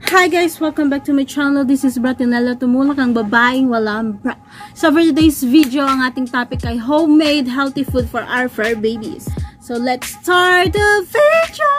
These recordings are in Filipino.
Hi guys! Welcome back to my channel. This is Bratinella, tumulak ang babaeng walang bra. So for today's video, ang ating topic ay homemade healthy food for our fur babies. So let's start the video!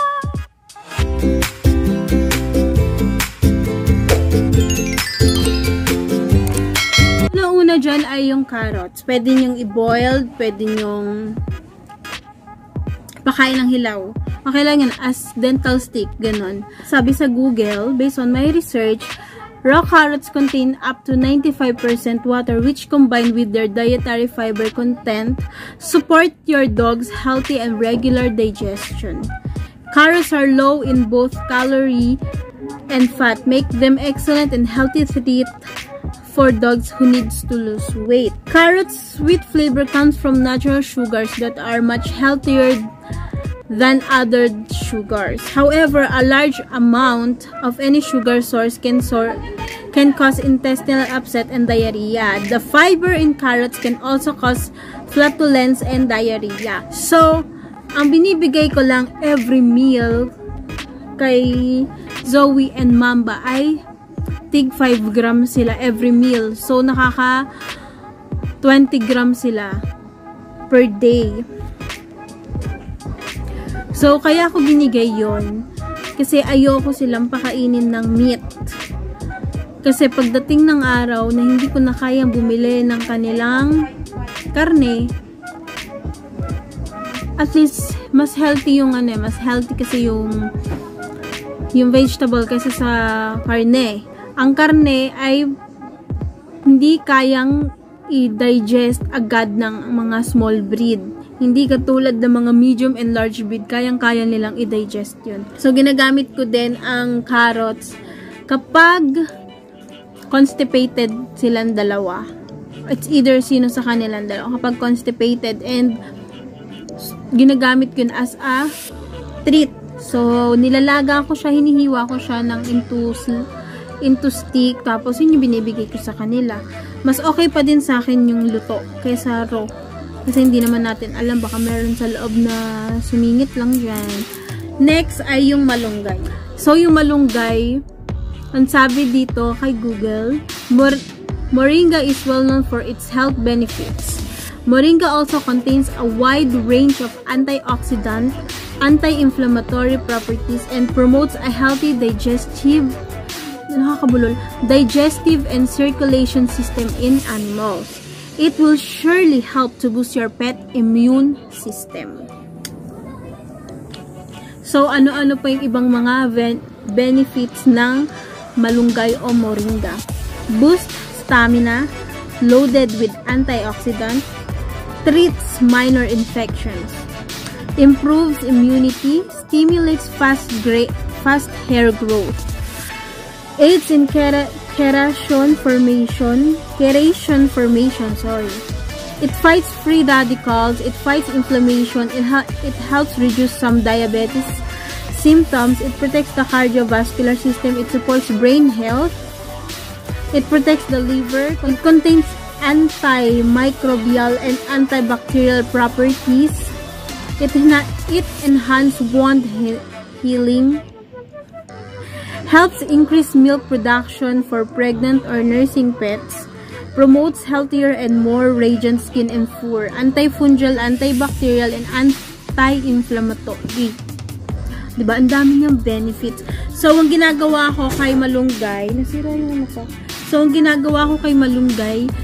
Ang una dyan ay yung carrots. Pwede nyong i-boiled, pwede nyong pakain ng hilaw. Okay lang yan as dental stick, ganon. Sabi sa Google, based on my research, raw carrots contain up to 95% water which combined with their dietary fiber content support your dog's healthy and regular digestion. Carrots are low in both calorie and fat, make them excellent and healthy treat for dogs who needs to lose weight. Carrots' sweet flavor comes from natural sugars that are much healthier than other sugars. However, a large amount of any sugar source can cause intestinal upset and diarrhea. The fiber in carrots can also cause flatulence and diarrhea. So, ang binibigay ko lang every meal kay Zoe and Mamba ay tig 5 grams sila every meal. So, nakaka 20 grams sila per day. So, kaya ako binigay yon kasi ayoko silang pakainin ng meat. Kasi pagdating ng araw na hindi ko na kayang bumili ng kanilang karne, at least mas healthy yung mas healthy kasi yung vegetable kaysa sa karne. Ang karne ay hindi kayang i-digest agad ng mga small breed. Hindi katulad ng mga medium and large breed, kayang-kaya nilang i-digest yun. So, ginagamit ko din ang carrots kapag constipated silang dalawa. It's either sino sa kanilang dalawa. Kapag constipated, and ginagamit ko yun as a treat. So, nilalaga ko siya, hinihiwa ko siya ng into stick, tapos yun yung binibigay ko sa kanila. Mas okay pa din sa akin yung luto kaysa raw. Kasi hindi naman natin alam, baka meron sa loob na sumingit lang dyan. Next ay yung malunggay. So, yung malunggay, ang sabi dito kay Google, Moringa is well known for its health benefits. Moringa also contains a wide range of antioxidant, anti-inflammatory properties, and promotes a healthy digestive and circulation system in animals. It will surely help to boost your pet immune system. So, ano-ano pa yung ibang mga benefits ng malunggay o moringa? Boost stamina, loaded with antioxidants, treats minor infections, improves immunity, stimulates fast hair growth, aids in keration formation. It fights free radicals, it fights inflammation, it helps reduce some diabetes symptoms, it protects the cardiovascular system, it supports brain health, it protects the liver, it contains antimicrobial and antibacterial properties, it enhances wound healing, helps increase milk production for pregnant or nursing pets, promotes healthier and more radiant skin and fur, antifungal, antibacterial, and anti-inflammatory. Diba? Ang dami niyang benefits. So, ang ginagawa ko kay malunggay, nasira yung ko. So, ang ginagawa ko kay malunggay,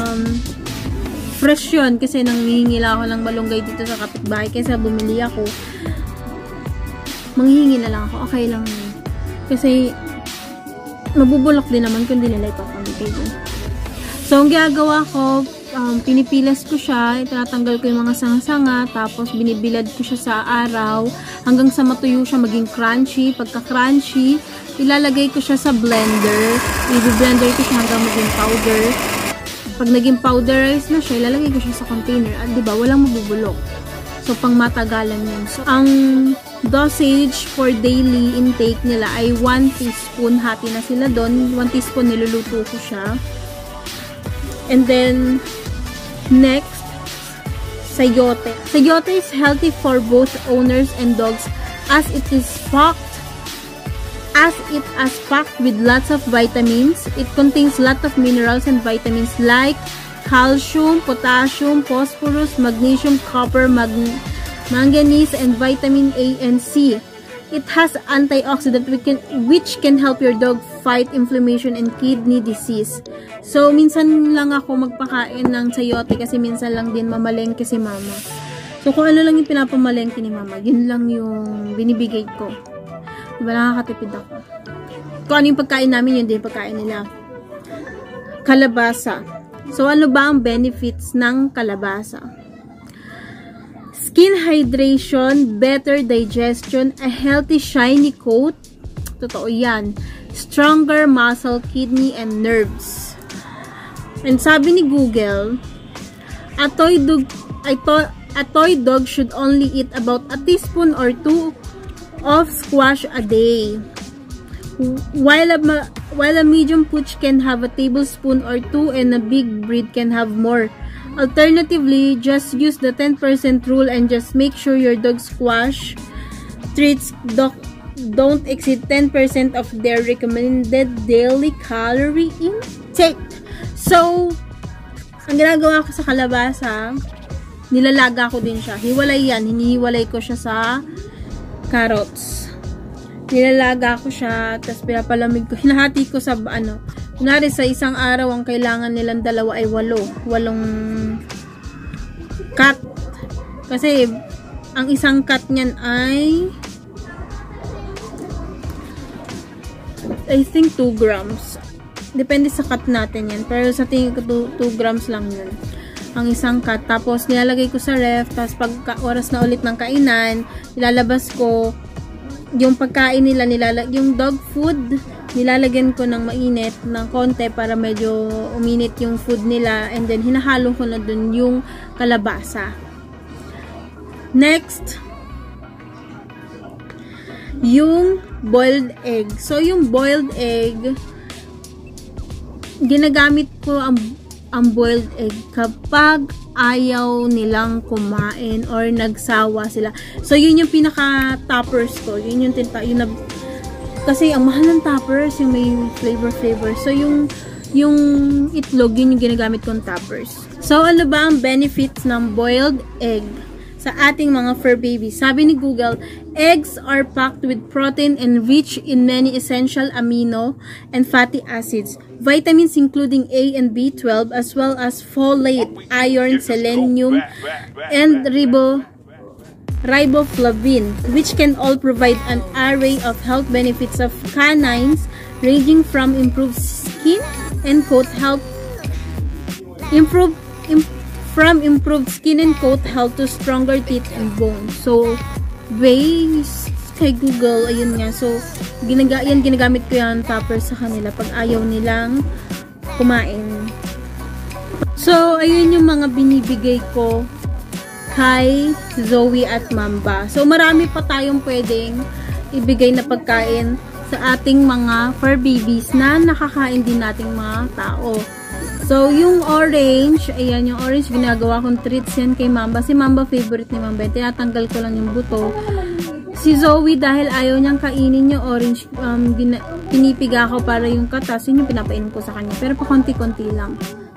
fresh yun, kasi nanghihingila ako ng malunggay dito sa kapitbahay, kaysa bumili ako, manghihingi na lang ako, okay lang yun. Kasi, mabubulok din naman kung di nila ipapamigay dun. So, ang ginagawa ko, pinipilas ko siya, itatanggal ko yung mga sanga-sanga, tapos binibilad ko siya sa araw, hanggang sa matuyo siya, maging crunchy. Pagka-crunchy, ilalagay ko siya sa blender. I-blender ko siya hanggang maging powder. Pag naging powderized na siya, ilalagay ko siya sa container. At diba, walang mabubulok. So, pang matagalan yun. So, ang dosage for daily intake nila ay 1 teaspoon. Hati na sila doon. 1 teaspoon niluluto ko siya. And then, next, sayote. Sayote is healthy for both owners and dogs as it is packed as it is packed with lots of vitamins. It contains lots of minerals and vitamins like calcium, potassium, phosphorus, magnesium, copper, manganese, and vitamin A and C. It has antioxidant which can help your dog fight inflammation and kidney disease. So, minsan lang ako magpakain ng sayote kasi minsan lang din mamalengke si mama. So, kung ano lang yung pinapamalengke ni mama, yun lang yung binibigay ko. Diba, nakakatipid ako. Kung ano yung pagkain namin, yun din yung pagkain nila. Kalabasa. So, ano ba ang benefits ng kalabasa? Skin hydration, better digestion, a healthy shiny coat. Totoo yan. Stronger muscle, kidney, and nerves. And sabi ni Google, a toy dog should only eat about a teaspoon or 2 of squash a day. While a medium pooch can have a tablespoon or 2 and a big breed can have more. Alternatively, just use the 10% rule and just make sure your dog's squash treats don't exceed 10% of their recommended daily calorie intake. So, ang ginagawa ko sa kalabasa, nilalaga ko din siya. Hiwalay yan. Hinihiwalay ko siya sa carrots. Nilalaga ko siya, tapos pinapalamig ko. Hinahati ko sa kunwari sa isang araw, ang kailangan nilang dalawa ay 8 cut. Kasi, ang isang cut niyan ay I think 2 grams. Depende sa cut natin yan. Pero sa tingin ko 2 grams lang yun. Ang isang cut. Tapos, nilalagay ko sa ref. Tapos, pagka oras na ulit ng kainan, ilalabas ko yung pagkain nila, yung dog food, nilalagyan ko ng mainit ng konti para medyo uminit yung food nila, and then hinahalo ko na dun yung kalabasa. Next, yung boiled egg. So, yung boiled egg, ginagamit ko ang boiled egg kapag ayaw nilang kumain or nagsawa sila. So, yun yung pinaka-toppers ko. Yun yung kasi ang mahal ng toppers, yung may flavor. So, yung itlog, yun yung ginagamit kong toppers. So, ano ba ang benefits ng boiled egg sa ating mga fur babies? Sabi ni Google, eggs are packed with protein and rich in many essential amino and fatty acids. Vitamins including A and B12 as well as folate, iron, selenium, and riboflavin, which can all provide an array of health benefits of canines, ranging from improved skin and coat health, improved skin and coat health to stronger teeth and bones. So, based kay Google, ayun nga. So, ginagamit ko yan topper sa kanila pag ayaw nilang kumain. So, ayun yung mga binibigay ko kay Zoe at Mamba. So, marami pa tayong pwedeng ibigay na pagkain sa ating mga fur babies na nakakain din nating mga tao. So, yung orange, ayan, yung orange, ginagawa kong treats yan kay Mamba. Si Mamba, favorite ni Mamba. Tinatanggal ko lang yung buto. Si Zoe, dahil ayaw niyang kainin yung orange, pinipiga ko para yung katas, yun yung pinapainom ko sa kanya. Pero pa konti-konti lang.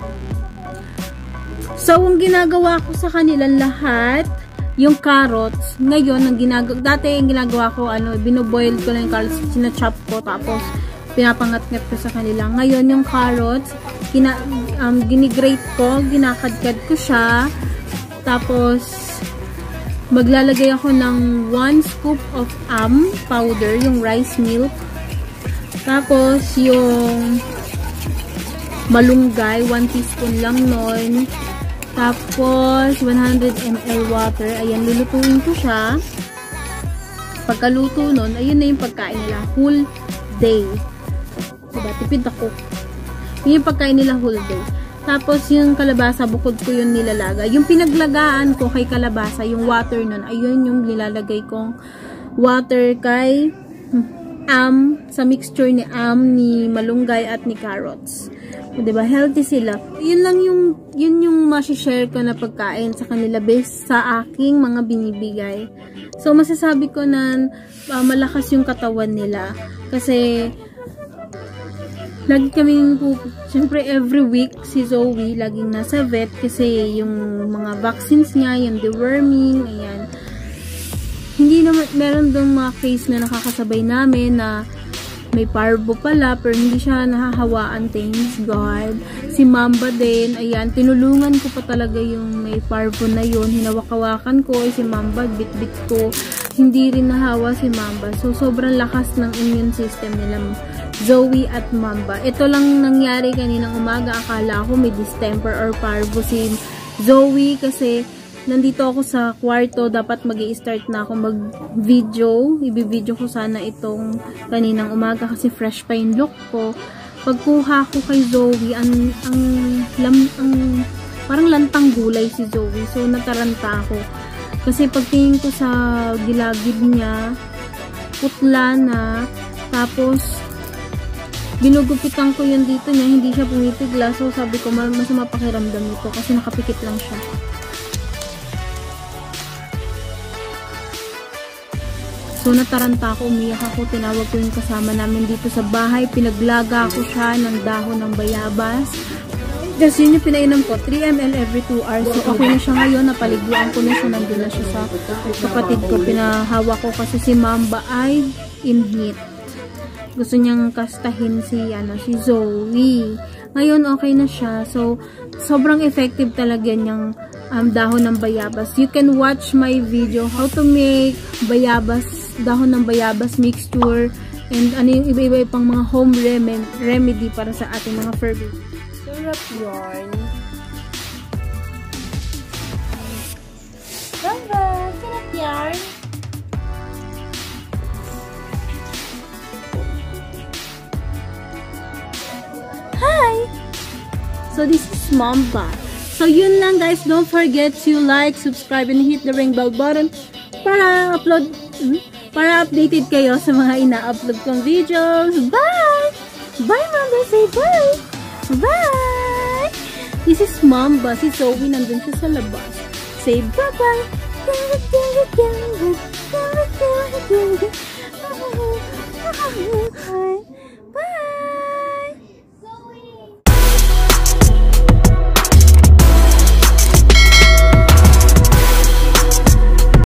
So, ang ginagawa ko sa kanilang lahat, yung carrots, ngayon, dati yung ginagawa ko, binoboil ko lang yung carrots, sinachop ko, tapos pinapangat-ngat ko sa kanila. Ngayon, yung carrots, ginigrate ko, ginakadkad ko siya, tapos maglalagay ako ng 1 scoop of powder, yung rice milk, tapos yung malunggay, 1 teaspoon lang nun, tapos 100 ml water. Ayan, lulutuin ko siya. Pagkaluto nun, ayun na yung pagkain nila whole day. Diba? Tipid ako. Yun yung pagkain nila whole day. Tapos yung kalabasa, bukod ko yung nilalagay. Yung pinaglagaan ko kay kalabasa, yung water nun, ayun yung nilalagay kong water kay sa mixture ni ni malunggay at ni carrots. O, diba? Healthy sila. Yun yung ma-share ko na pagkain sa kanila based sa aking mga binibigay. So, masasabi ko na malakas yung katawan nila. Kasi, lagi kami siyempre every week si Zoe laging nasa vet kasi yung mga vaccines niya, yung deworming, ayan. Hindi naman, meron dong mga case na nakakasabay namin na may parvo pala, pero hindi siya nahahawaan, thanks God. Si Mamba din, ayan, tinulungan ko pa talaga yung may parvo na yun. Hinawak-hawakan ko, si Mamba, bit-bit ko. Hindi rin nahawa si Mamba. So, sobrang lakas ng immune system nila, Zoe at Mamba. Ito lang nangyari kaninang umaga. Akala ko may distemper or parvo si Zoe kasi nandito ako sa kwarto, dapat mag-i-start na ako mag-video. I-video ko sana itong kaninang umaga kasi fresh pa yung look ko. Pagkuha ko kay Zoe, parang lantang gulay si Zoe. So, nataranta ako. Kasi pagtingin ko sa gilagid niya, putla na, tapos, ginugupitan ko yun dito niya, hindi siya pumipigla. So, sabi ko, masama pakiramdam ito kasi nakapikit lang siya. So, nataranta ako, umiyak ako, tinawag ko yung kasama namin dito sa bahay, pinaglaga ko siya ng dahon ng bayabas. Kasi yun yung pinainom ko, 3 ml every 2 hours. So, okay na siya ngayon, napaliguan ko na siya, nandun na siya sa kapatid ko, pinahawa ko kasi si Mamba ay in heat. Gusto niyang kastahin si Zoe. Ngayon, okay na siya. So, sobrang effective talaga niyang dahon ng bayabas. You can watch my video how to make dahon ng bayabas mixture and ano yung iba-iba pang mga home remedy para sa ating mga fur baby. Sarap yarn. Mamba, sarap yarn. Hi! So this is Mamba. So yun lang guys, don't forget to like, subscribe, and hit the ring bell button para updated kayo sa mga ina-upload kong videos. Bye! Bye Mamba! Say bye! Bye! This is Mamba. Si Zoe nandun siya sa labas. Say bye-bye!